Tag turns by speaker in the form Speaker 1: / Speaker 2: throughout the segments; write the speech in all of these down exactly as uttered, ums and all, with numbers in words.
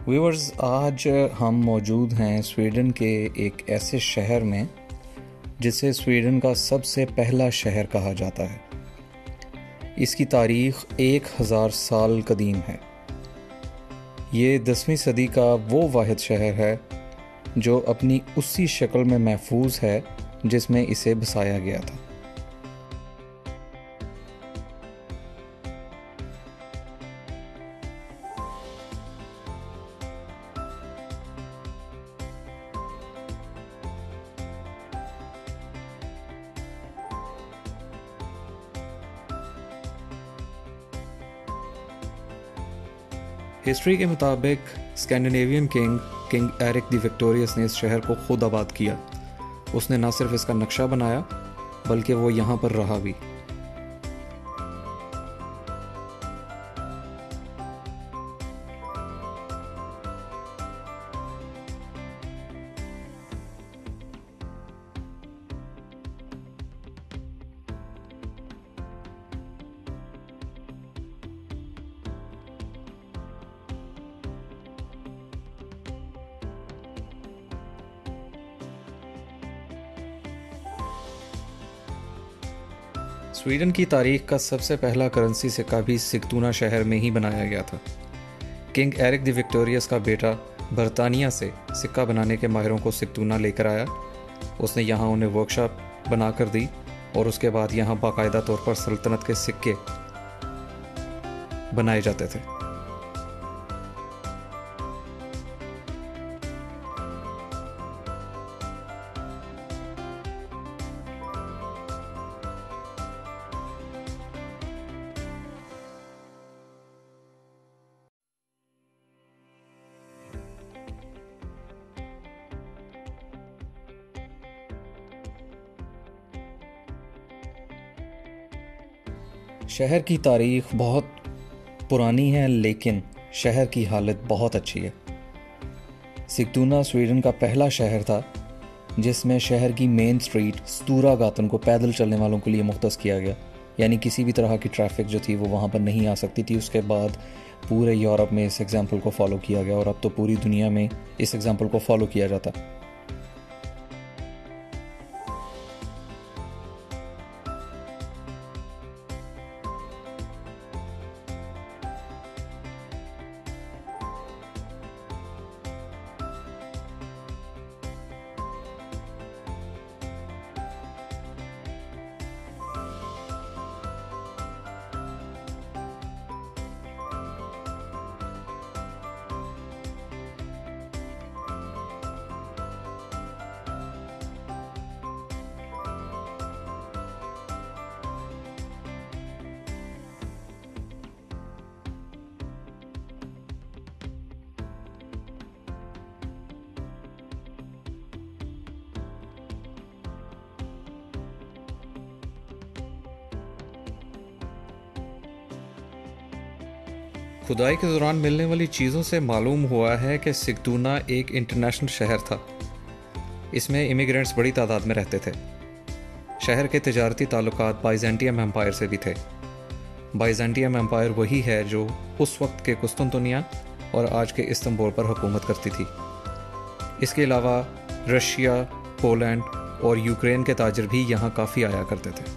Speaker 1: Viewers, आज हम मौजूद हैं स्वीडन के एक ऐसे शहर में जिसे स्वीडन का सबसे पहला शहर कहा जाता है। इसकी तारीख़ एक हज़ार साल कदीम है। ये दसवीं सदी का वो वाहिद शहर है जो अपनी उसी शक्ल में महफूज है जिसमें इसे बसाया गया था। हिस्ट्री के मुताबिक Scandinavian king king Eric the victorious ने इस शहर को खुद आबाद किया। उसने न सिर्फ इसका नक्शा बनाया बल्कि वो यहाँ पर रहा भी। स्वीडन की तारीख का सबसे पहला करेंसी सिक्का भी सिग्तूना शहर में ही बनाया गया था। किंग एरिक द विक्टोरियस का बेटा बर्तानिया से सिक्का बनाने के माहिरों को सिग्तूना लेकर आया। उसने यहाँ उन्हें वर्कशॉप बना कर दी और उसके बाद यहाँ बाकायदा तौर पर सल्तनत के सिक्के बनाए जाते थे। शहर की तारीख बहुत पुरानी है लेकिन शहर की हालत बहुत अच्छी है। सिग्तूना स्वीडन का पहला शहर था जिसमें शहर की मेन स्ट्रीट स्टूरा गातन को पैदल चलने वालों के लिए मुख्तस किया गया, यानी किसी भी तरह की ट्रैफिक जो थी वो वहाँ पर नहीं आ सकती थी। उसके बाद पूरे यूरोप में इस एग्जाम्पल को फॉलो किया गया और अब तो पूरी दुनिया में इस एग्जाम्पल को फॉलो किया जाता। खुदाई के दौरान मिलने वाली चीज़ों से मालूम हुआ है कि सिग्तूना एक इंटरनेशनल शहर था। इसमें इमिग्रेंट्स बड़ी तादाद में रहते थे। शहर के तिजारती ताल्लुकात बाइजेंटियम एम्पायर से भी थे। बाइजेंटियम एम्पायर वही है जो उस वक्त के कुस्तुनतुनिया और आज के इस्तांबुल पर हुकूमत करती थी। इसके अलावा रशिया, पोलैंड और यूक्रेन के ताजिर भी यहाँ काफ़ी आया करते थे।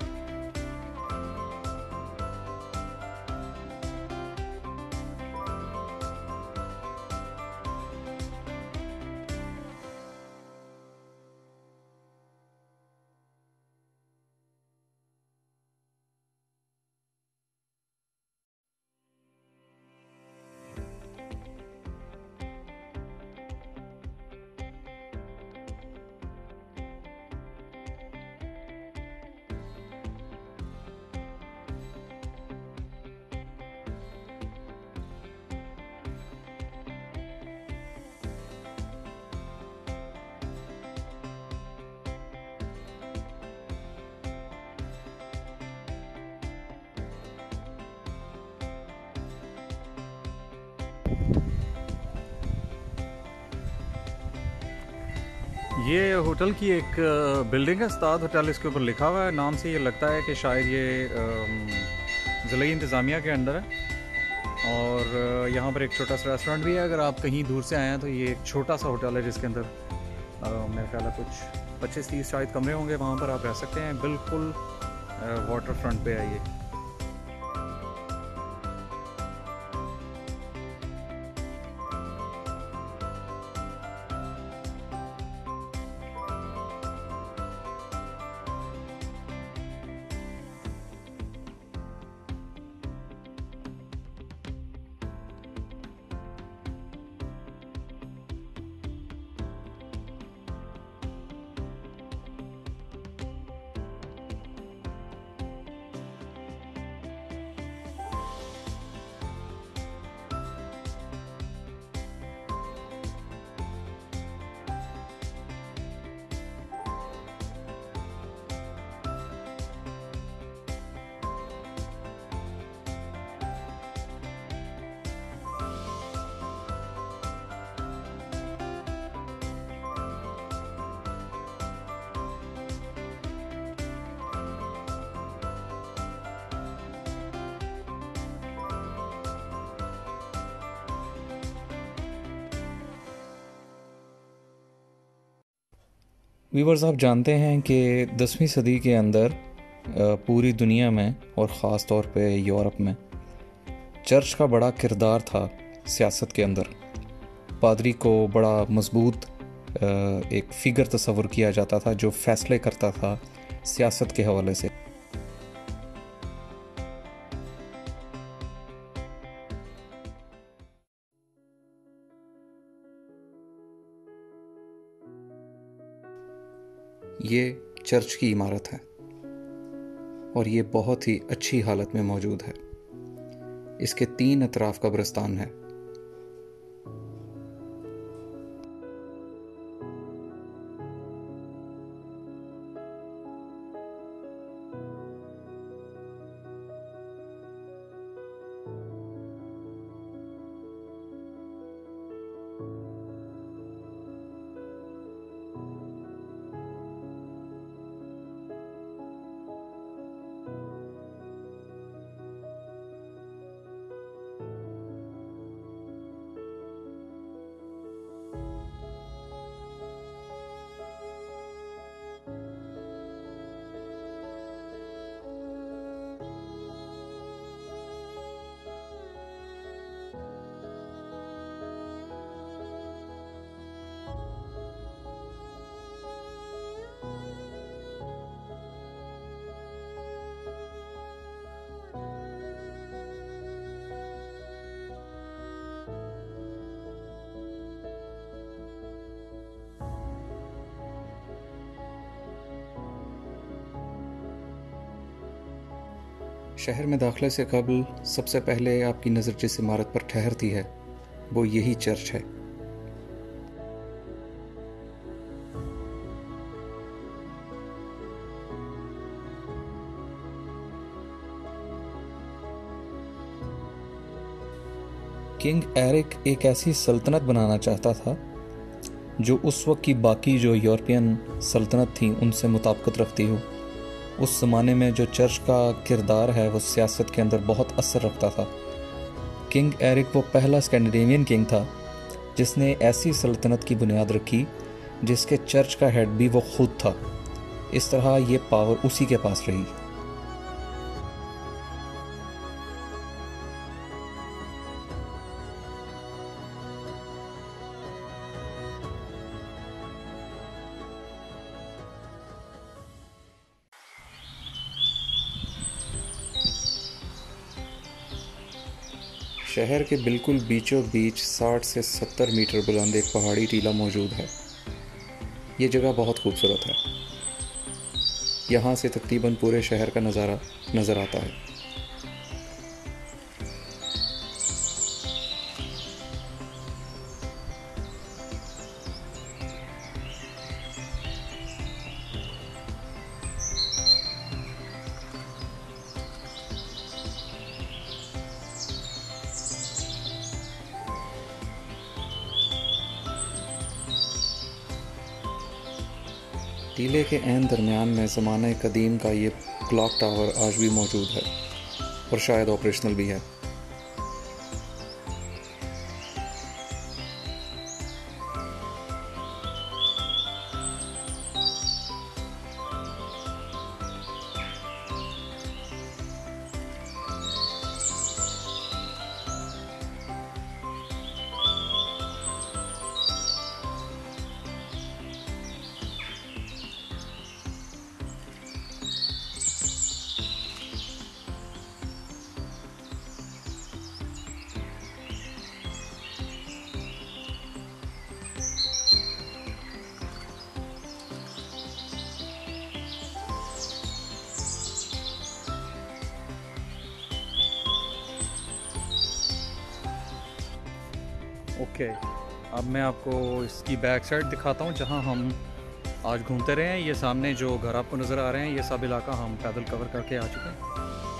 Speaker 2: ये होटल की एक बिल्डिंग है, उस्ताद होटल इसके ऊपर लिखा हुआ है। नाम से ये लगता है कि शायद ये ज़िला इंतज़ामिया के अंडर है और अ, यहाँ पर एक छोटा सा रेस्टोरेंट भी है। अगर आप कहीं दूर से आए हैं तो ये एक छोटा सा होटल है जिसके अंदर अ, मेरे ख्याल है कुछ पच्चीस तीस शायद कमरे होंगे। वहाँ पर आप रह सकते हैं, बिल्कुल वाटर फ्रंट पे है ये।
Speaker 1: व्यूवर्स, आप जानते हैं कि दसवीं सदी के अंदर अ, पूरी दुनिया में और ख़ास तौर पे यूरोप में चर्च का बड़ा किरदार था सियासत के अंदर। पादरी को बड़ा मजबूत अ, एक फिगर तस्वुर किया जाता था जो फैसले करता था सियासत के हवाले से। ये चर्च की इमारत है और ये बहुत ही अच्छी हालत में मौजूद है। इसके तीन अतराफ कब्रिस्तान है। शहर में दाखिले से कबल सबसे पहले आपकी नज़र जिस इमारत पर ठहरती है वो यही चर्च है। किंग एरिक एक ऐसी सल्तनत बनाना चाहता था जो उस वक्त की बाकी जो यूरोपियन सल्तनत थी उनसे मुताबिकत रखती हो। उस ज़माने में जो चर्च का किरदार है वो सियासत के अंदर बहुत असर रखता था। किंग एरिक वो पहला स्कैंडिनेवियन किंग था जिसने ऐसी सल्तनत की बुनियाद रखी जिसके चर्च का हेड भी वो खुद था। इस तरह ये पावर उसी के पास रही। शहर के बिल्कुल बीचों बीच साठ से सत्तर मीटर बुलंद एक पहाड़ी टीला मौजूद है। ये जगह बहुत खूबसूरत है। यहाँ से तकरीबन पूरे शहर का नज़ारा नज़र आता है। टीले के ऐन दरमियान में ज़माने कदीम का ये क्लॉक टावर आज भी मौजूद है और शायद ऑपरेशनल भी है।
Speaker 2: ओके, अब मैं आपको इसकी बैक साइड दिखाता हूँ जहाँ हम आज घूमते रहे हैं। ये सामने जो घर आपको नज़र आ रहे हैं, ये सब इलाका हम पैदल कवर करके आ चुके हैं।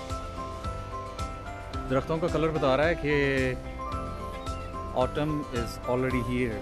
Speaker 2: दरख्तों का कलर बता रहा है कि ऑटम इज़ ऑलरेडी हियर।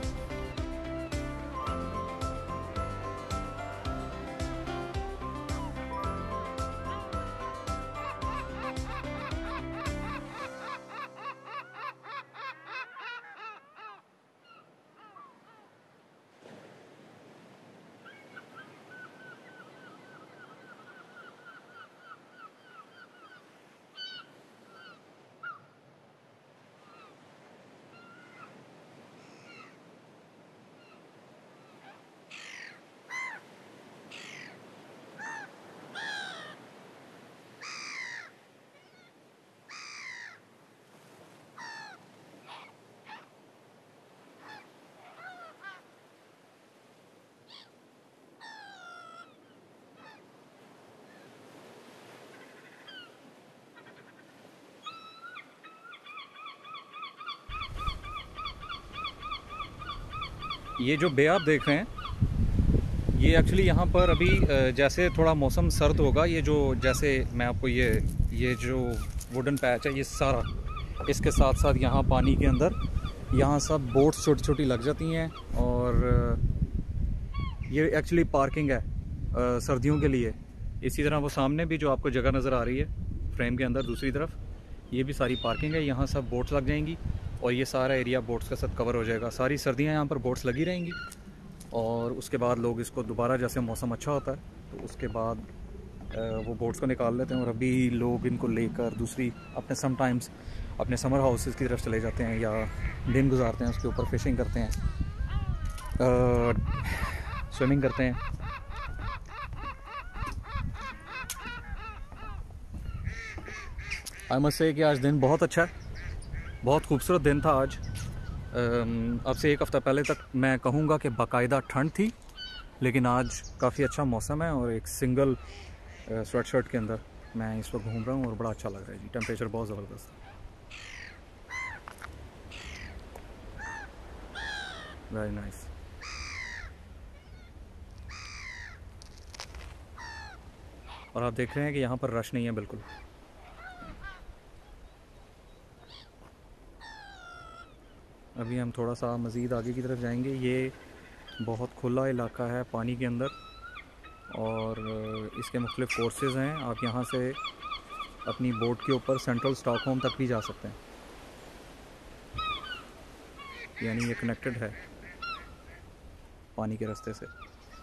Speaker 2: ये जो बे आप देख रहे हैं, ये एक्चुअली यहाँ पर अभी जैसे थोड़ा मौसम सर्द होगा, ये जो जैसे मैं आपको ये ये जो वुडन पैच है, ये सारा इसके साथ साथ यहाँ पानी के अंदर यहाँ सब बोट्स छोटी छोटी लग जाती हैं। और ये एक्चुअली पार्किंग है सर्दियों के लिए। इसी तरह वो सामने भी जो आपको जगह नज़र आ रही है फ्रेम के अंदर दूसरी तरफ, ये भी सारी पार्किंग है। यहाँ सब बोट्स लग जाएंगी और ये सारा एरिया बोट्स के साथ कवर हो जाएगा। सारी सर्दियाँ यहाँ पर बोट्स लगी रहेंगी और उसके बाद लोग इसको दोबारा, जैसे मौसम अच्छा होता है तो उसके बाद वो बोट्स को निकाल लेते हैं। और अभी लोग इनको लेकर दूसरी अपने समटाइम्स अपने समर हाउसेस की तरफ चले जाते हैं या दिन गुजारते हैं, उसके ऊपर फिशिंग करते हैं, स्विमिंग करते हैं। आई मस्ट से कि आज दिन बहुत अच्छा है, बहुत खूबसूरत दिन था आज। अब से एक हफ़्ता पहले तक मैं कहूँगा कि बाकायदा ठंड थी, लेकिन आज काफ़ी अच्छा मौसम है और एक सिंगल स्वेट शर्ट के अंदर मैं इस वक्त घूम रहा हूँ और बड़ा अच्छा लग रहा है जी। टेम्परेचर बहुत ज़बरदस्त है, वेरी नाइस। और आप देख रहे हैं कि यहाँ पर रश नहीं है बिल्कुल। अभी हम थोड़ा सा मज़ीद आगे की तरफ जाएंगे। ये बहुत खुला इलाका है पानी के अंदर और इसके मुख्तलिफ़ कोर्सेज़ हैं। आप यहाँ से अपनी बोट के ऊपर सेंट्रल स्टॉकहोम तक भी जा सकते हैं, यानी ये कनेक्टेड है पानी के रास्ते से।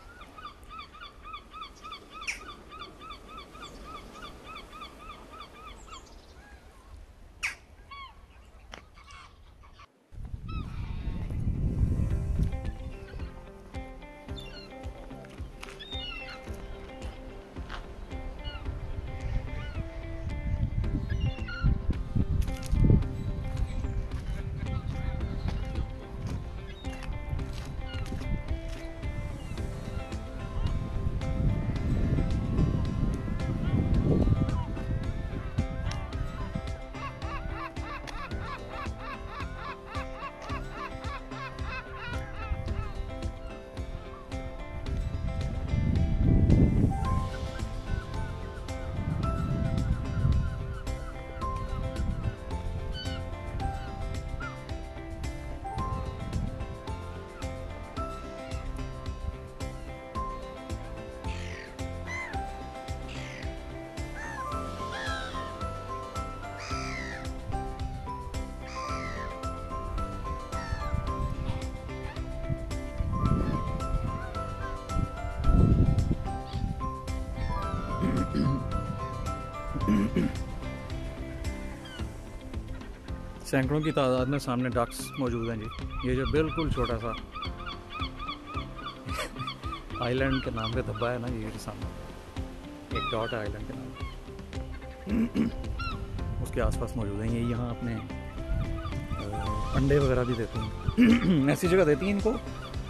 Speaker 2: सैकड़ों की तादाद में सामने डक्स मौजूद हैं जी। ये जो बिल्कुल छोटा सा आइलैंड के नाम पे धब्बा है ना, ये सामने एक डॉट है आइलैंड के नाम, उसके आसपास मौजूद हैं। ये यहाँ अपने अंडे वगैरह भी देते हैं ऐसी जगह देती हैं इनको।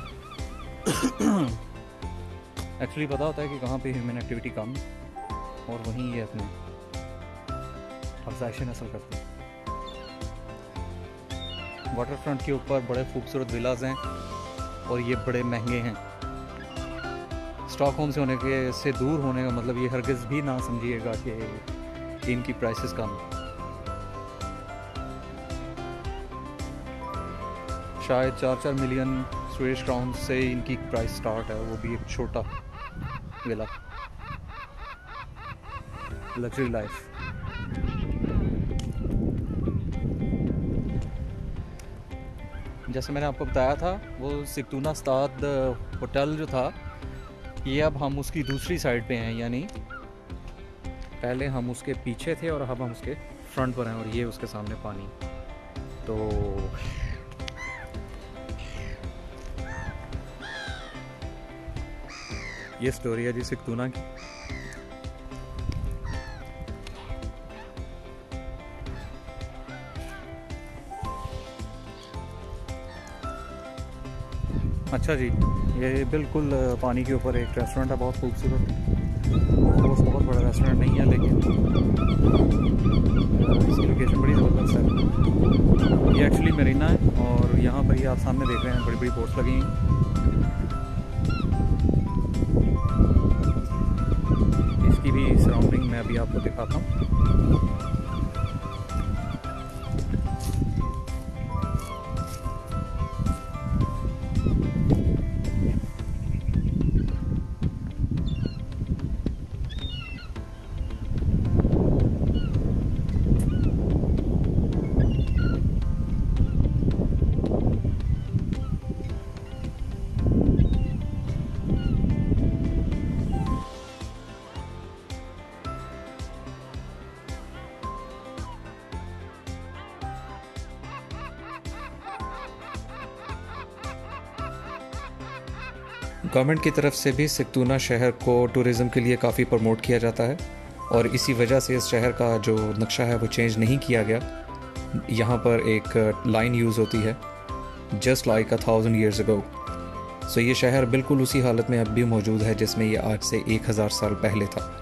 Speaker 2: एक्चुअली पता होता है कि कहाँ पे ह्यूमन एक्टिविटी कम और वहीं ये अपने अफजाइश नस्ल करते हैं। वाटर फ्रंट के ऊपर बड़े खूबसूरत विलाज हैं और ये बड़े महंगे हैं। स्टॉकहोम से होने के से दूर होने का मतलब ये हरगिज़ भी ना समझिएगा कि इनकी प्राइसेस कम। शायद चार चार मिलियन स्वीडिश क्राउन से इनकी प्राइस स्टार्ट है, वो भी एक छोटा विला। Luxury life. जैसे मैंने आपको बताया था, वो सिग्तूना स्ताद होटल जो था, ये अब हम उसकी दूसरी साइड पे हैं, यानी पहले हम उसके पीछे थे और अब हम उसके फ्रंट पर हैं और ये उसके सामने पानी। तो ये स्टोरी है जी सिग्तूना की। अच्छा जी, ये बिल्कुल पानी के ऊपर एक रेस्टोरेंट है, बहुत खूबसूरत। वो बहुत बड़ा रेस्टोरेंट नहीं है, लेकिन इसकी लोकेशन बड़ी ज़बरदस्त है। ये एक्चुअली मरीना है और यहाँ पर ही आप सामने देख रहे हैं बड़ी बड़ी बोट्स लगी हैं। इसकी भी सराउंडिंग मैं अभी आपको दिखाता हूँ।
Speaker 1: गवर्नमेंट की तरफ से भी सिग्तूना शहर को टूरिज़्म के लिए काफ़ी प्रमोट किया जाता है और इसी वजह से इस शहर का जो नक्शा है वो चेंज नहीं किया गया। यहाँ पर एक लाइन यूज़ होती है, just like a thousand years ago. So ये शहर बिल्कुल उसी हालत में अब भी मौजूद है जिसमें ये आज से एक हज़ार साल पहले था।